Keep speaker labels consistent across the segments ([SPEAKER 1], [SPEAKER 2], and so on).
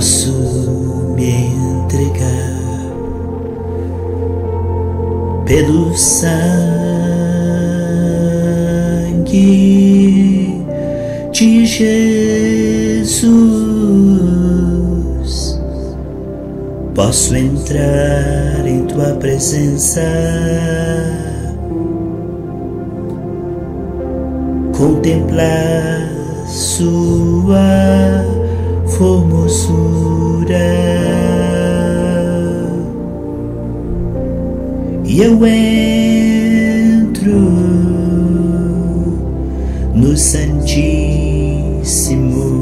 [SPEAKER 1] posso me entregar pelo sangue de Jesus. Posso entrar em tua presença, contemplar sua formosura, e eu entro no Santíssimo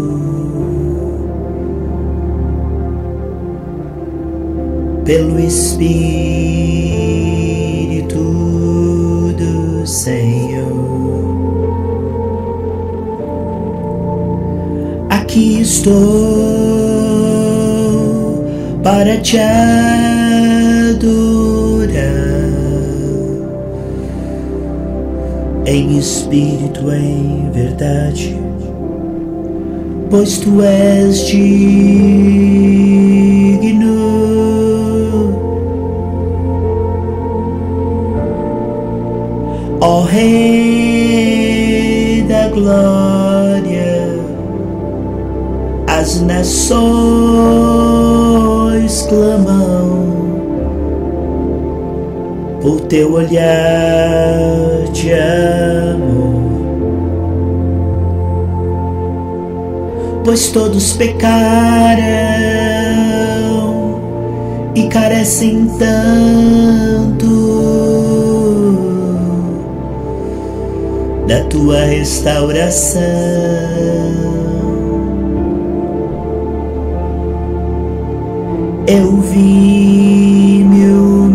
[SPEAKER 1] pelo Espírito do Senhor. Aqui estou para te adorar, em espírito, em verdade, pois tu és digno. Ó Rei da glória, as nações clamam por teu olhar de amor, pois todos pecaram e carecem tanto da tua restauração. Eu vim me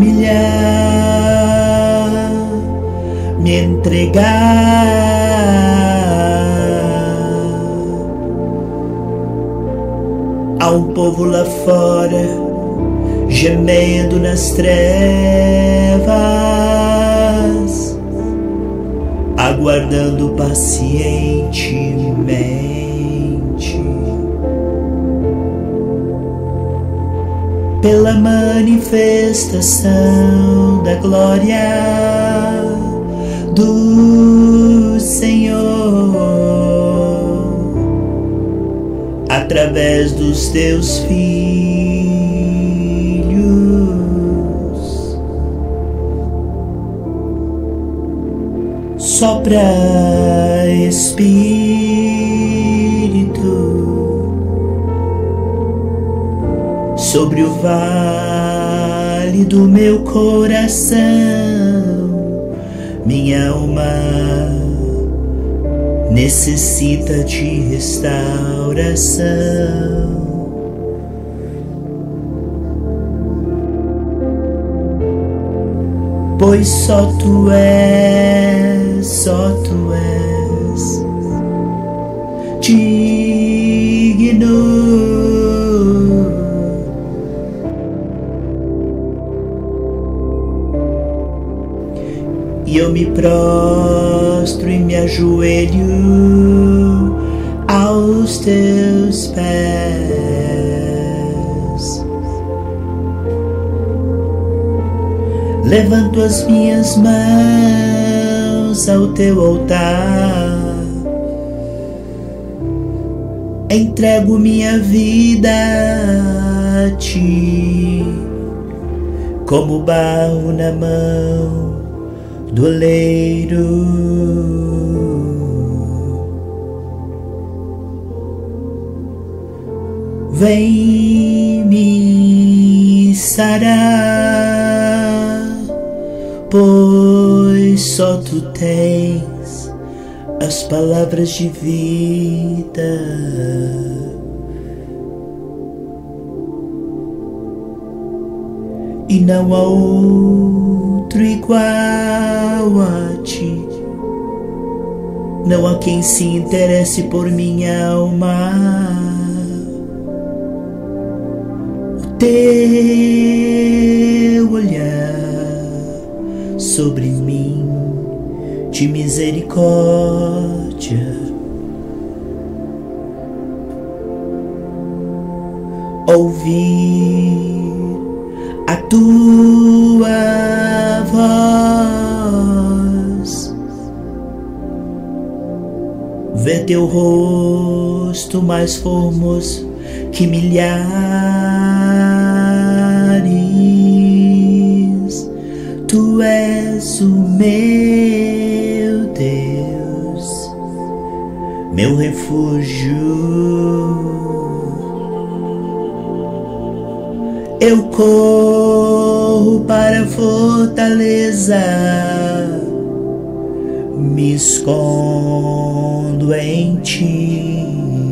[SPEAKER 1] humilhar, me entregar a um povo lá fora, gemendo nas trevas, aguardando pacientemente pela manifestação da glória do Senhor, através dos teus filhos. Sopra, Espírito, sobre o vale do meu coração. Minha alma necessita de restauração. Pois só tu és digno. E eu me prostro e me ajoelho aos teus pés. Levanto as minhas mãos ao teu altar, entrego minha vida a ti, como barro na mão do oleiro. Vem me sarar, pois só tu tens as palavras de vida. E não há outro igual a ti. Não há quem se interesse por minha alma. O teu olhar sobre mim de misericórdia ouvir a tua voz, ver teu rosto mais formoso que milhares. Tu és o meu Deus, meu refúgio. Eu corro para a fortaleza, me escondo em ti.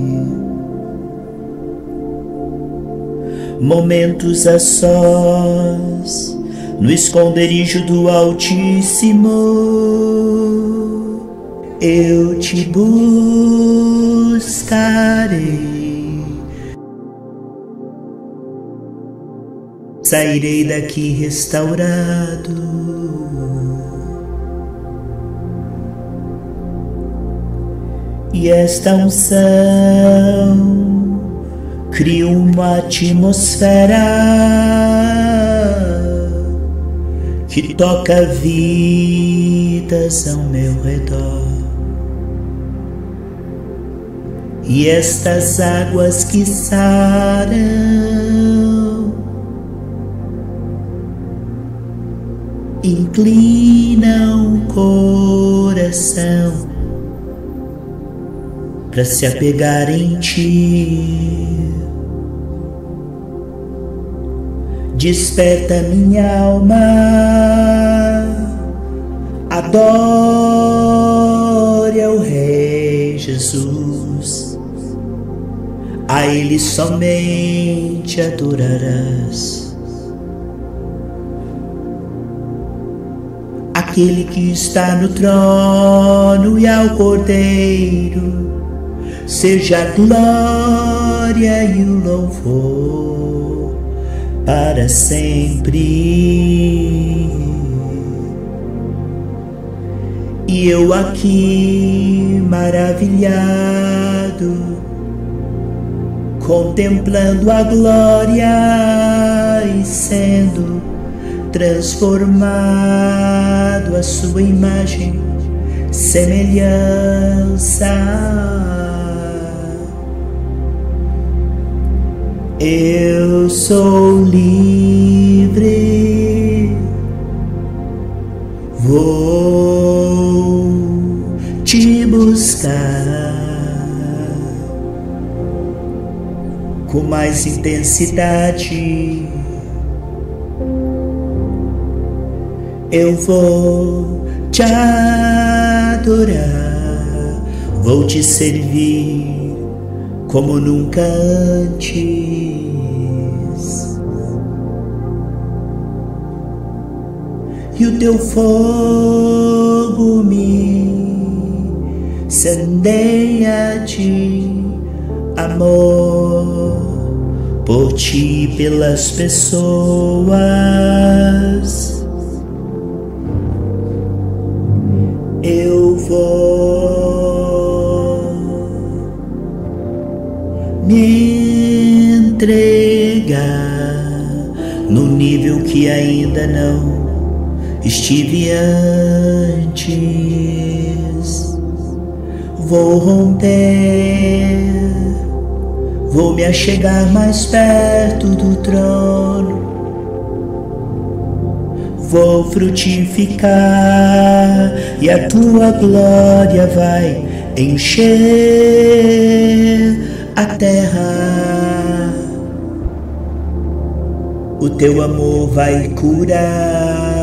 [SPEAKER 1] Momentos a sós, no esconderijo do Altíssimo, eu te buscarei. Sairei daqui restaurado, e esta unção cria uma atmosfera que toca vidas ao meu redor. E estas águas que saram inclinam o coração para se apegar em ti. Desperta minha alma, adore ao Rei Jesus, a Ele somente adorarás. Aquele que está no trono e ao Cordeiro, seja a glória e o louvor para sempre. E eu aqui maravilhado, contemplando a glória e sendo transformado à sua imagem, semelhança. Eu sou livre, vou te buscar com mais intensidade. Eu vou te adorar, vou te servir como nunca antes. E o teu fogo me incendeia de amor por ti e pelas pessoas. Eu vou me entregar no nível que ainda não estive antes. Vou romper, vou me achegar mais perto do trono. Vou frutificar e a tua glória vai encher a terra. O teu amor vai curar